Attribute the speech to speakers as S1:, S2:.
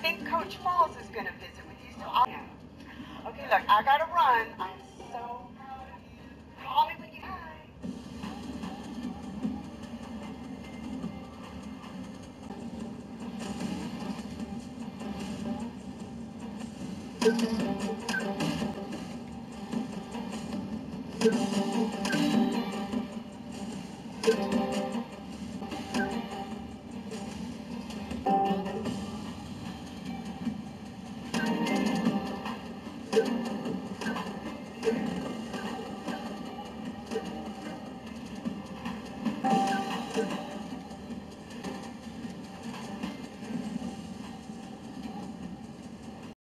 S1: think Coach Falls is going to visit with you, so I'll... Okay, look, I got to run. I'm so proud of you. Call me when you... Bye.